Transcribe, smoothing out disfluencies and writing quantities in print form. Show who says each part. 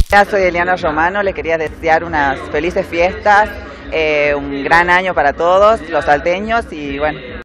Speaker 1: Ya soy Eliana Romano, le quería desear unas felices fiestas, un gran año para todos los salteños y bueno,